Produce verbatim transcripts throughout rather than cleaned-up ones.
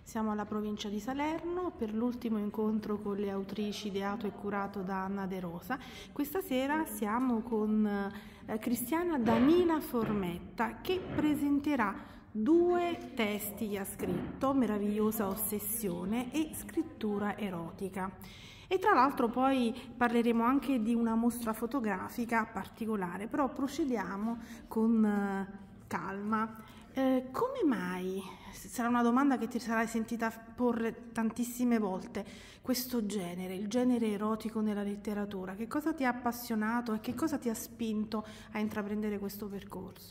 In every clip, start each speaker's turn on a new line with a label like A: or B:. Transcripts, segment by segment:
A: Siamo alla provincia di Salerno per l'ultimo incontro con le autrici ideato e curato da Anna De Rosa. Questa sera siamo con eh, Cristiana Danila Formetta, che presenterà due testi che ha scritto, Meravigliosa ossessione e Scrittura erotica. E tra l'altro poi parleremo anche di una mostra fotografica particolare, però procediamo con eh, calma. Eh, come mai, sarà una domanda che ti sarai sentita porre tantissime volte, questo genere, il genere erotico nella letteratura? Che cosa ti ha appassionato e che cosa ti ha spinto a intraprendere questo percorso?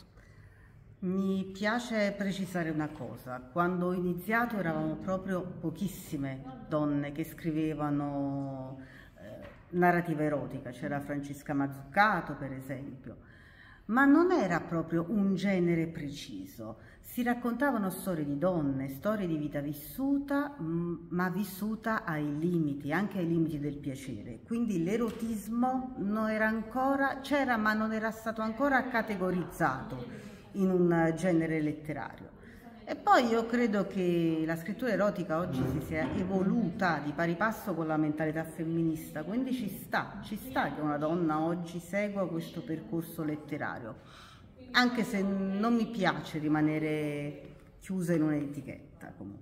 B: Mi piace precisare una cosa: quando ho iniziato eravamo proprio pochissime donne che scrivevano eh, narrativa erotica. C'era Francesca Mazzucato, per esempio, ma non era proprio un genere preciso. Si raccontavano storie di donne, storie di vita vissuta, ma vissuta ai limiti, anche ai limiti del piacere. Quindi l'erotismo non era ancora, c'era, ma non era stato ancora categorizzato in un genere letterario. E poi io credo che la scrittura erotica oggi si sia evoluta di pari passo con la mentalità femminista, quindi ci sta, ci sta che una donna oggi segua questo percorso letterario, anche se non mi piace rimanere chiusa in un'etichetta comunque.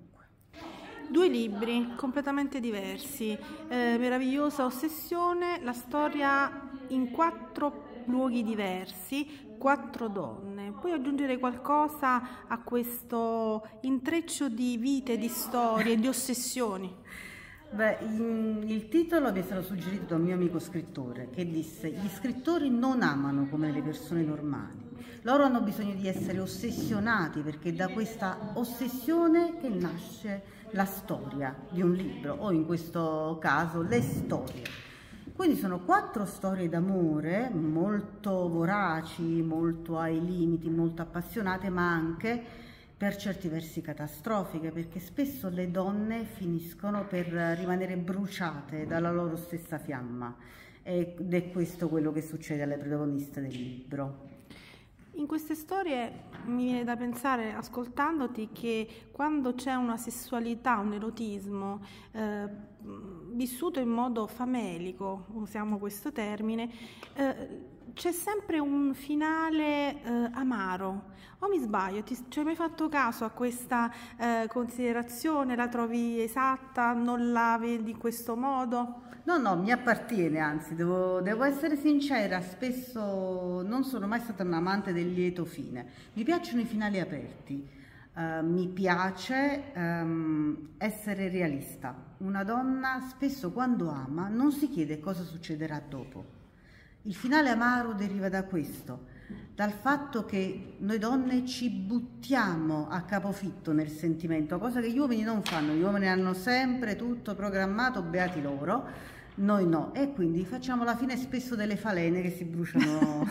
A: Due libri completamente diversi, eh, Meravigliosa ossessione, la storia in quattro luoghi diversi, quattro donne. Puoi aggiungere qualcosa a questo intreccio di vite, di storie, di ossessioni?
B: Beh, il titolo mi è stato suggerito da un mio amico scrittore che disse: gli scrittori non amano come le persone normali, loro hanno bisogno di essere ossessionati, perché è da questa ossessione che nasce la storia di un libro, o in questo caso le storie. Quindi sono quattro storie d'amore molto voraci, molto ai limiti, molto appassionate, ma anche per certi versi catastrofiche, perché spesso le donne finiscono per rimanere bruciate dalla loro stessa fiamma, ed è questo quello che succede alle protagoniste del libro.
A: In queste storie mi viene da pensare, ascoltandoti, che quando c'è una sessualità, un erotismo eh, vissuto in modo famelico, usiamo questo termine, eh, c'è sempre un finale eh, amaro. O mi sbaglio? Ti, ci hai mai fatto caso a questa eh, considerazione? La trovi esatta? Non la vedi in questo modo?
B: No, no, mi appartiene, anzi, devo, devo essere sincera, spesso non sono mai stata un amante del lieto fine. Mi piacciono i finali aperti, uh, mi piace um, essere realista. Una donna spesso quando ama non si chiede cosa succederà dopo. Il finale amaro deriva da questo, dal fatto che noi donne ci buttiamo a capofitto nel sentimento, cosa che gli uomini non fanno. Gli uomini hanno sempre tutto programmato, beati loro. Noi no, e quindi facciamo la fine spesso delle falene che si bruciano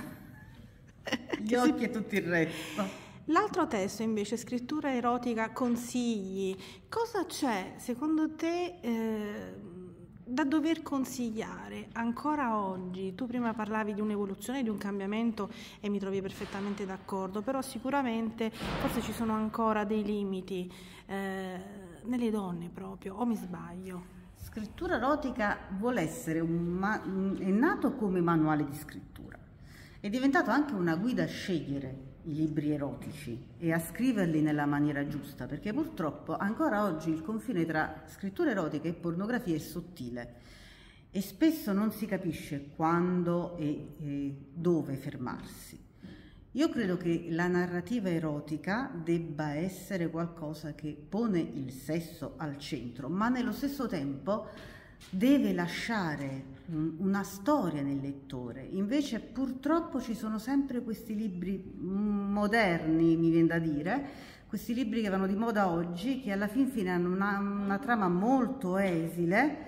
B: gli occhi e tutto il resto.
A: L'altro testo invece, Scrittura erotica, consigli. Cosa c'è secondo te eh, da dover consigliare ancora oggi? Tu prima parlavi di un'evoluzione, di un cambiamento, e mi trovi perfettamente d'accordo, però sicuramente forse ci sono ancora dei limiti eh, nelle donne proprio, o mi sbaglio?
B: Scrittura erotica vuole essere un è nato come manuale di scrittura, è diventato anche una guida a scegliere i libri erotici e a scriverli nella maniera giusta, perché purtroppo ancora oggi il confine tra scrittura erotica e pornografia è sottile e spesso non si capisce quando e, e dove fermarsi. Io credo che la narrativa erotica debba essere qualcosa che pone il sesso al centro, ma nello stesso tempo deve lasciare una storia nel lettore. Invece purtroppo ci sono sempre questi libri moderni, mi viene da dire, questi libri che vanno di moda oggi, che alla fin fine hanno una, una trama molto esile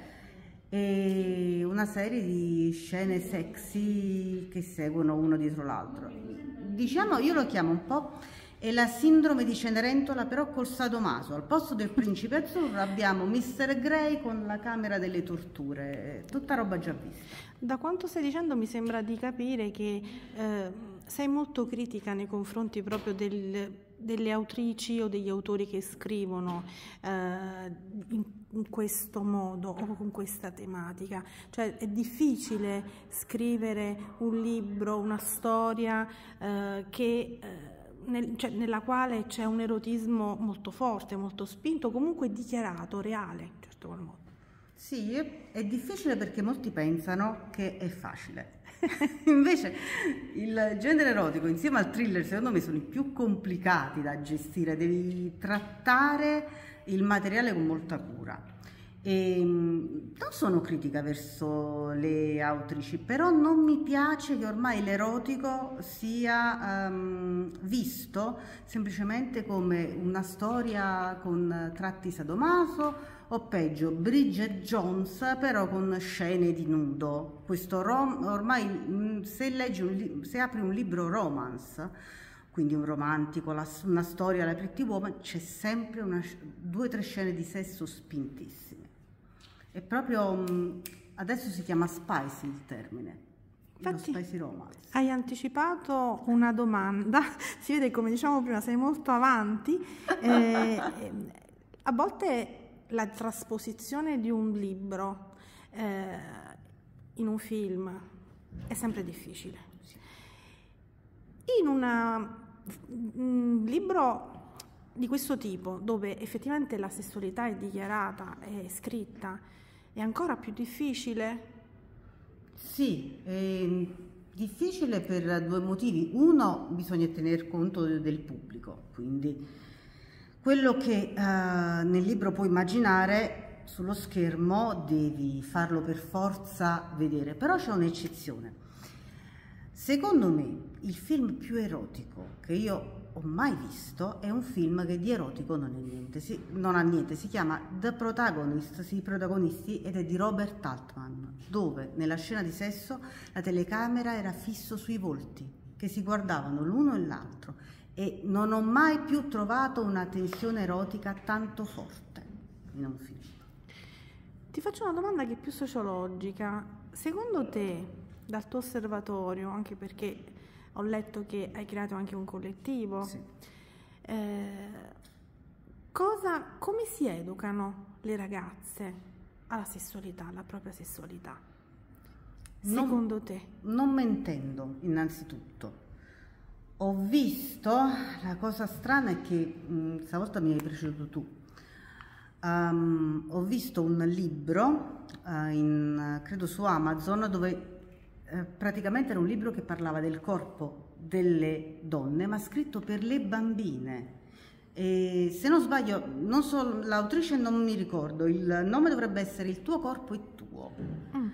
B: e una serie di scene sexy che seguono uno dietro l'altro. Diciamo, io lo chiamo un po' è la sindrome di Cenerentola, però col sadomaso. Al posto del principe azzurro abbiamo mister Grey con la camera delle torture, tutta roba già vista.
A: Da quanto stai dicendo mi sembra di capire che eh, sei molto critica nei confronti proprio del delle autrici o degli autori che scrivono eh, in, in questo modo o con questa tematica? Cioè è difficile scrivere un libro, una storia eh, che, eh, nel, cioè, nella quale c'è un erotismo molto forte, molto spinto, comunque dichiarato, reale, in certo qual modo.
B: Sì, è difficile perché molti pensano che è facile. Invece il genere erotico insieme al thriller secondo me sono i più complicati da gestire, devi trattare il materiale con molta cura. E non sono critica verso le autrici, però non mi piace che ormai l'erotico sia um, visto semplicemente come una storia con tratti sadomaso, o peggio Bridget Jones però con scene di nudo. Questo rom- ormai se leggi un se apri un libro romance, quindi un romantico, la, una storia alla Pretty Woman, c'è sempre una, due o tre scene di sesso spintissime. È proprio adesso si chiama spicy il termine.
A: Infatti,
B: spicy romance.
A: Hai anticipato una domanda, si vede come diciamo prima sei molto avanti. eh, a volte la trasposizione di un libro eh, in un film è sempre difficile. In una, un libro di questo tipo, dove effettivamente la sessualità è dichiarata, è scritta, è ancora più difficile?
B: Sì, è difficile per due motivi. Uno, bisogna tener conto del pubblico, quindi quello che uh, nel libro puoi immaginare sullo schermo devi farlo per forza vedere, però c'è un'eccezione. Secondo me il film più erotico che io ho mai visto è un film che di erotico non, è niente, si, non ha niente, si chiama The Protagonist, i protagonisti, ed è di Robert Altman, dove nella scena di sesso la telecamera era fisso sui volti che si guardavano l'uno e l'altro. E non ho mai più trovato una tensione erotica tanto forte in un film.
A: Ti faccio una domanda che è più sociologica. Secondo te, dal tuo osservatorio, anche perché ho letto che hai creato anche un collettivo,
B: sì.
A: eh, cosa, come si educano le ragazze alla sessualità, alla propria sessualità? Secondo
B: non,
A: te?
B: Non mentendo, innanzitutto. Ho visto, la cosa strana è che mh, stavolta mi hai preceduto tu, um, ho visto un libro, uh, in, credo su Amazon, dove uh, praticamente era un libro che parlava del corpo delle donne, ma scritto per le bambine. E, se non sbaglio, non so, l'autrice non mi ricordo, il nome dovrebbe essere Il tuo corpo è tuo. Mm.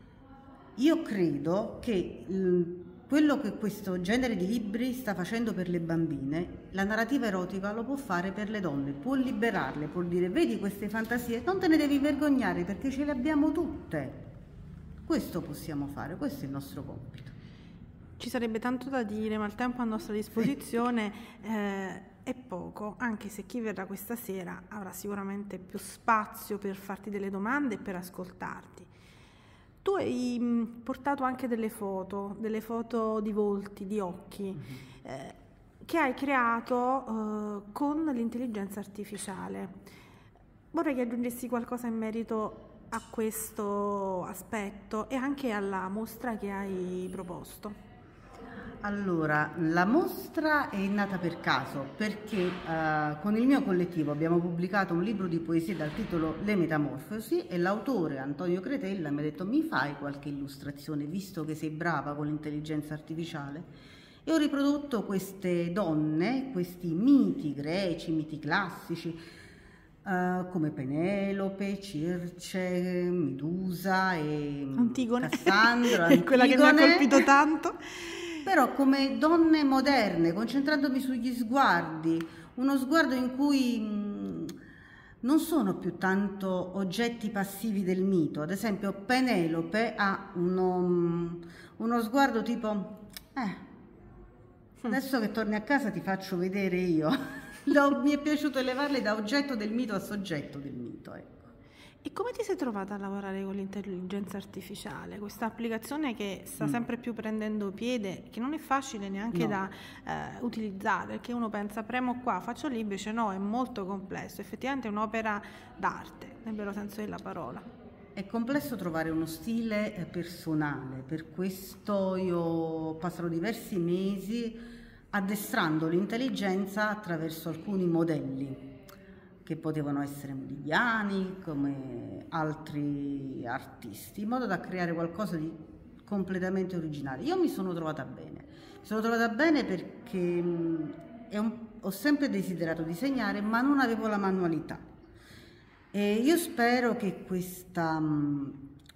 B: Io credo che... Mh, quello che questo genere di libri sta facendo per le bambine, la narrativa erotica lo può fare per le donne, può liberarle, può dire vedi queste fantasie, non te ne devi vergognare perché ce le abbiamo tutte. Questo possiamo fare, questo è il nostro compito.
A: Ci sarebbe tanto da dire, ma il tempo a nostra disposizione eh, è poco, anche se chi verrà questa sera avrà sicuramente più spazio per farti delle domande e per ascoltarti. Tu hai portato anche delle foto, delle foto di volti, di occhi, mm-hmm. eh, che hai creato eh, con l'intelligenza artificiale. Vorrei che aggiungessi qualcosa in merito a questo aspetto e anche alla mostra che hai proposto.
B: Allora, la mostra è nata per caso perché uh, con il mio collettivo abbiamo pubblicato un libro di poesie dal titolo Le Metamorfosi e l'autore Antonio Cretella mi ha detto mi fai qualche illustrazione visto che sei brava con l'intelligenza artificiale? E ho riprodotto queste donne, questi miti greci, miti classici uh, come Penelope, Circe, Medusa e
A: Antigone.
B: Cassandra,
A: è quella che mi ha colpito tanto.
B: Però come donne moderne, concentrandomi sugli sguardi, uno sguardo in cui mh, non sono più tanto oggetti passivi del mito. Ad esempio Penelope ha uno, uno sguardo tipo, eh, adesso che torni a casa ti faccio vedere io. Mi è piaciuto elevarle da oggetto del mito a soggetto del mito, ecco.
A: E come ti sei trovata a lavorare con l'intelligenza artificiale? Questa applicazione che sta
B: Mm.
A: sempre più prendendo piede, che non è facile neanche
B: No.
A: da eh, utilizzare, perché uno pensa premo qua, faccio lì, invece no, è molto complesso, effettivamente è un'opera d'arte, nel vero senso della parola.
B: È complesso trovare uno stile eh, personale, per questo io passerò diversi mesi addestrando l'intelligenza attraverso alcuni modelli che potevano essere Modigliani come altri artisti, in modo da creare qualcosa di completamente originale. Io mi sono trovata bene, mi sono trovata bene perché mh, è un- ho sempre desiderato disegnare, ma non avevo la manualità. E io spero che questa, mh,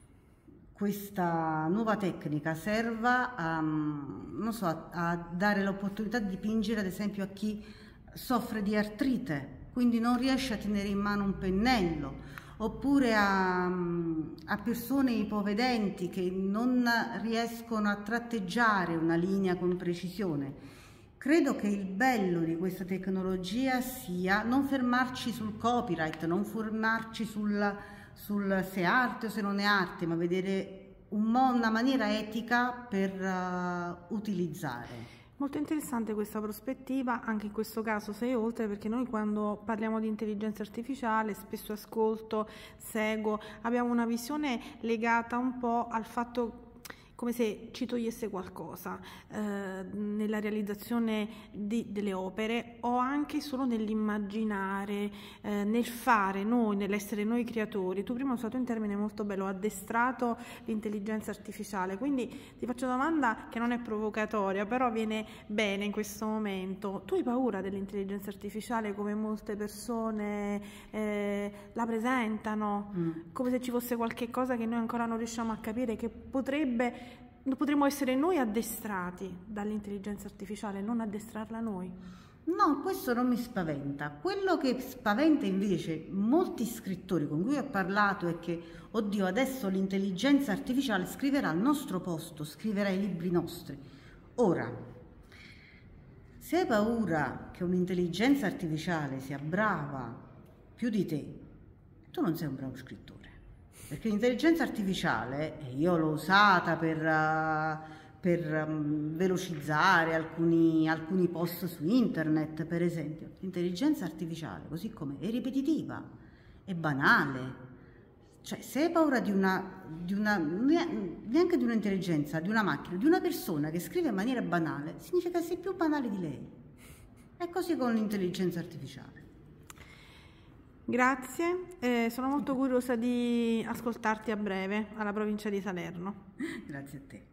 B: questa nuova tecnica serva a, mh, non so, a, a dare l'opportunità di dipingere, ad esempio, a chi soffre di artrite, quindi non riesce a tenere in mano un pennello, oppure a, mh, a persone ipovedenti che non riescono a tratteggiare una linea con precisione. Credo che il bello di questa tecnologia sia non fermarci sul copyright, non fermarci sul, sul se è arte o se non è arte, ma vedere un mo- una maniera etica per uh, utilizzare.
A: Molto interessante questa prospettiva, anche in questo caso sei oltre, perché noi quando parliamo di intelligenza artificiale spesso ascolto, seguo, abbiamo una visione legata un po' al fatto come se ci togliesse qualcosa eh, nella realizzazione di, delle opere o anche solo nell'immaginare, eh, nel fare noi, nell'essere noi creatori. Tu prima hai usato un termine molto bello, addestrato l'intelligenza artificiale, quindi ti faccio una domanda che non è provocatoria, però viene bene in questo momento. Tu hai paura dell'intelligenza artificiale come molte persone eh, la presentano, mm. come se ci fosse qualche cosa che noi ancora non riusciamo a capire, che potrebbe potremmo essere noi addestrati dall'intelligenza artificiale, non addestrarla noi?
B: No, questo non mi spaventa. Quello che spaventa invece molti scrittori con cui ho parlato è che, oddio, adesso l'intelligenza artificiale scriverà al nostro posto, scriverà i libri nostri. Ora, se hai paura che un'intelligenza artificiale sia brava più di te, tu non sei un bravo scrittore. Perché l'intelligenza artificiale, e io l'ho usata per, uh, per um, velocizzare alcuni, alcuni post su internet, per esempio, l'intelligenza artificiale, così come è ripetitiva, è banale. Cioè, se hai paura di una, di una, neanche di un'intelligenza, di una macchina, di una persona che scrive in maniera banale, significa che sei più banale di lei. È così con l'intelligenza artificiale.
A: Grazie, eh, sono molto curiosa di ascoltarti a breve alla provincia di Salerno.
B: Grazie a te.